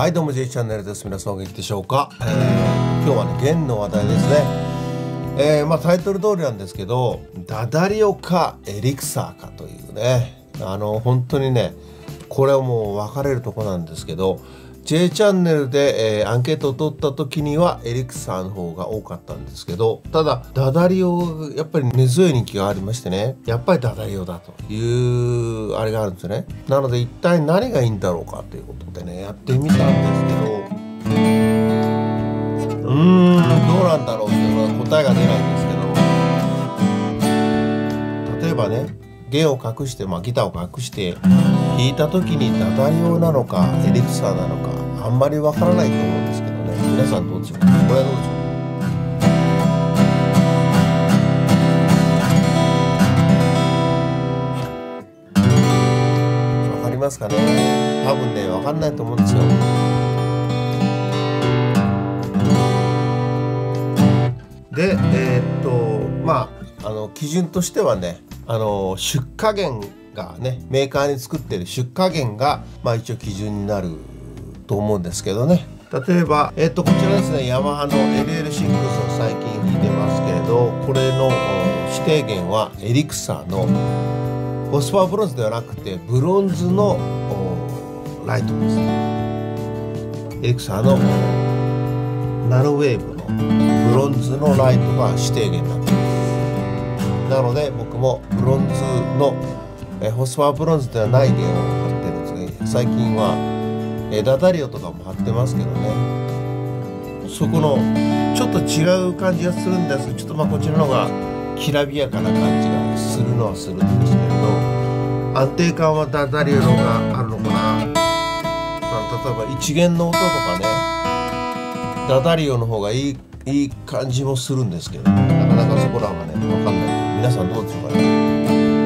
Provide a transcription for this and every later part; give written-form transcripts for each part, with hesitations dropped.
はい、どうも J チャンネルです。皆さんお元気でしょうか。今日はね、弦の話題ですね。タイトル通りなんですけど、ダダリオかエリクサーかというね、本当にね、これはもう分かれるとこなんですけど、J チャンネルで、アンケートを取った時にはエリクサーの方が多かったんですけど、ただダダリオやっぱり根強い人気がありましてね、やっぱりダダリオだというあれがあるんですよね。なので一体何がいいんだろうかということでね、やってみたんですけど、どうなんだろうっていうのは答えが出ないんですけど、例えばね、弦を隠して、ギターを隠して弾いた時にダダリオなのかエリクサーなのかあんまりわからないと思うんですけどね。皆さんどうでしょうか。これはどうでしょう。わかりますかね。多分ね、わかんないと思うんですよ。で、基準としてはね、出荷源がね、メーカーに作ってる出荷源が一応基準になると思うんですけどね。例えば、こちらですね、ヤマハの LL6 を最近弾いてますけれど、これの指定源はエリクサーのホスパーブロンズではなくてブロンズのライトです。エリクサーのナノウェーブのブロンズのライトが指定源になっています。なので僕もブロンズのホスパーブロンズではない弦を貼ってるんですが、最近はダダリオとかも貼ってますけどね、そこのちょっと違う感じがするんですけど、ちょっとこっちの方がきらびやかな感じがするのはするんですけれど、安定感はダダリオの方があるのかな。例えば一弦の音とかね、ダダリオの方がいい感じもするんですけど、なかなかそこらがね分かんない。皆さんどうでしょうかね。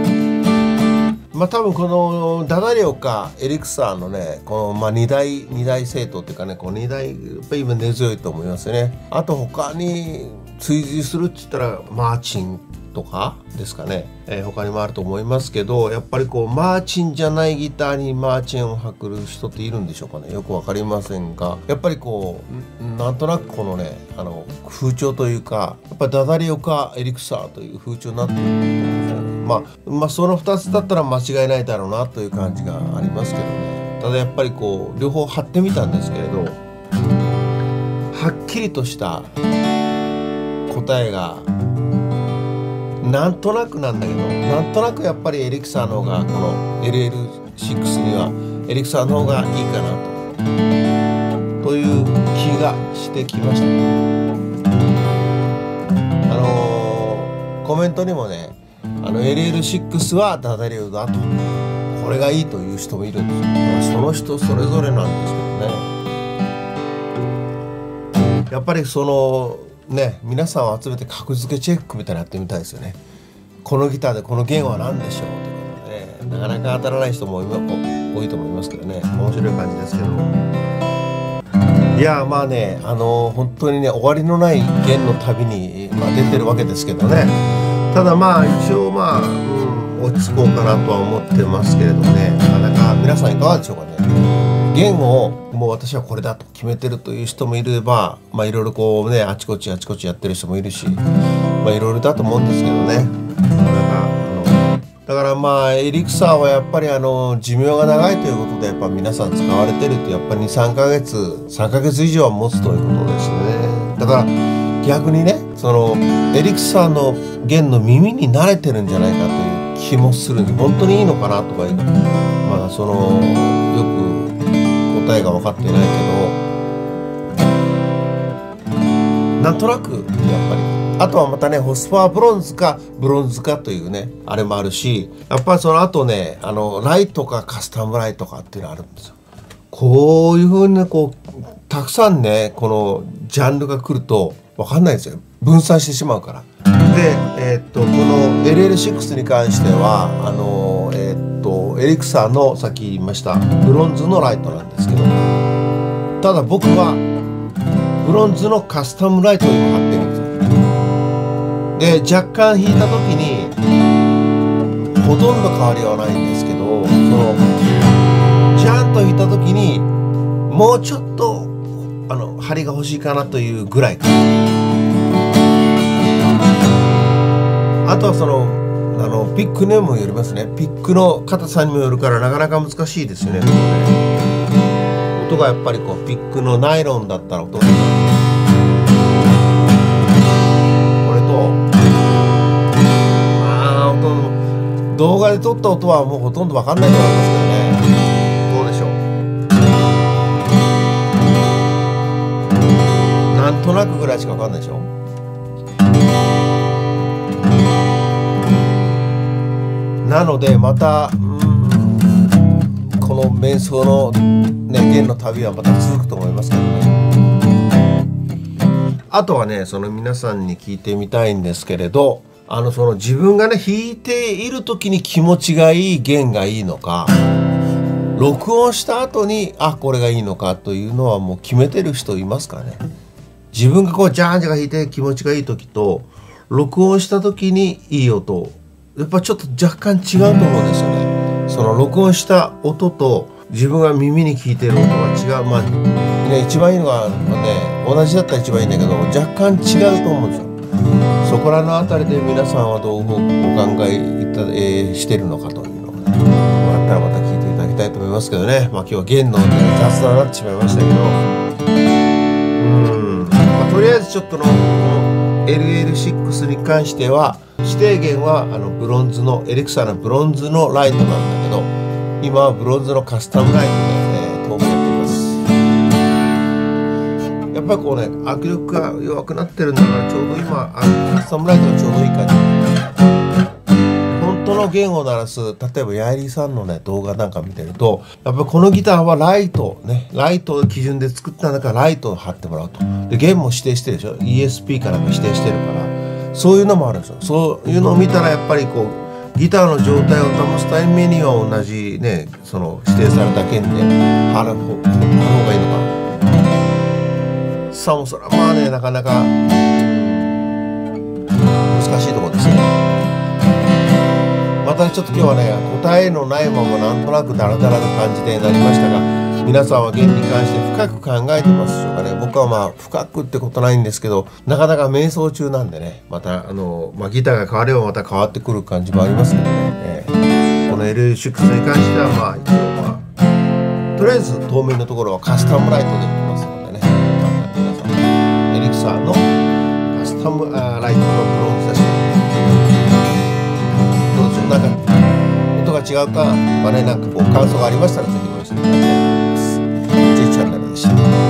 多分このダダリオかエリクサーのね、この二大政党っていうかね、この2大やっぱり今根強いと思いますよね。あと他に追随するって言ったらマーチンとかですかね。他にもあると思いますけど、やっぱりマーチンじゃないギターにマーチンを履る人っているんでしょうかね。よくわかりませんが、やっぱりなんとなくこのね、風潮というか、やっぱりダダリオかエリクサーという風潮になっていると思うんですよね。その2つだったら間違いないだろうなという感じがありますけどね。ただやっぱり両方貼ってみたんですけれど、はっきりとした答えがなんとなくなんだけど、なんとなくやっぱりエリクサーの方が、この LL6 にはエリクサーの方がいいかなという気がしてきました。コメントにもね、LL6 はダダリオだと、これがいいという人もいるんですよ。その人それぞれなんですけどね。やっぱり皆さんを集めて格付けチェックみたいなのやってみたいですよね。このギターでこの弦は何でしょうということで、なかなか当たらない人も多いと思いますけどね。面白い感じですけど、いや本当にね、終わりのない弦の旅に、出てるわけですけどね。ただ一応落ち着こうかなとは思ってますけれどね。なかなか皆さんいかがでしょうかね。弦をもう私はこれだと決めてるという人もいれば、いろいろあちこちやってる人もいるし、いろいろだと思うんですけどね。だからエリクサーはやっぱり寿命が長いということで、やっぱ皆さん使われてると、やっぱり3ヶ月以上は持つということですね。だから逆にね、エリクサーの弦の耳に慣れてるんじゃないかという気もするんで、本当にいいのかなとかいうの、よく答えが分かっていないけど、なんとなくやっぱり、あとはまたね、ホスパーブロンズかブロンズかというね、あれもあるし、やっぱりその後ね、ライトかカスタムライトかっていうのがあるんですよ。こういうふうにたくさんね、このジャンルが来ると分かんないですよ。分散してしまうから。で、この LL6 に関してはエリクサーのさっき言いましたブロンズのライトなんですけど、ただ僕はブロンズのカスタムライトを今貼ってるんですよ。で、若干弾いた時にほとんど変わりはないんですけど、ちゃんと弾いた時にもうちょっと張りが欲しいかなというぐらいか。あとはピックにもよりますね。ピックの硬さにもよるからなかなか難しいですよね。音がやっぱりこうピックのナイロンだったら音がこれと動画で撮った音はもうほとんど分かんないと思いますけどね。どうでしょう。なんとなくぐらいしか分かんないでしょ。なのでまたこの瞑想のね弦の旅はまた続くと思いますけどね。あとはね皆さんに聞いてみたいんですけれど、自分がね弾いている時に気持ちがいい弦がいいのか、録音した後にこれがいいのかというのはもう決めてる人いますかね。自分がこうジャーンジャー弾いて気持ちがいい時と録音した時にいい音、やっぱちょっと若干違うと思うんですよね。録音した音と自分が耳に聞いてる音が違う。一番いいのはね、同じだったら一番いいんだけど若干違うと思うんですよ。そこらのあたりで皆さんはどうお考えしてるのかというのをね、あったらまた聞いていただきたいと思いますけどね。今日は弦の音で雑談になってしまいましたけど、とりあえずちょっとこの LL6 に関しては指定弦はブロンズのエレクサのブロンズのライトなんだけど、今はブロンズのカスタムライトで、当面やっています。やっぱりこうね握力が弱くなってるんだから、ちょうど今カスタムライトがちょうどいい感じ。本当の弦を鳴らす、例えばヤイリーさんのね動画なんか見てると、やっぱりこのギターはライトを基準で作ったんだからライトを貼ってもらうと。で弦も指定してるでしょ。 ESP からも指定してるから、そういうのもあるんですよ。そういうのを見たらやっぱりこうギターの状態を保つためには同じね指定された弦で貼る方がいいのか。さあそれはなかなか難しいところですね。またちょっと今日はね答えのないままなんとなくダラダラな感じでなりましたが、皆さんは弦に関して深く考えてますでしょうかね。僕は深くってことないんですけど、なかなか瞑想中なんでね、またギターが変わればまた変わってくる感じもありますけどね。この LL6 に関しては一応とりあえず当面のところはカスタムライトでいきますのでね、また皆さんエリクサーのカスタムライトのブロンズです。どうでしょう、なんか音が違うかとかね、なんかこう感想がありましたらぜひお寄せください。チャンネルでした。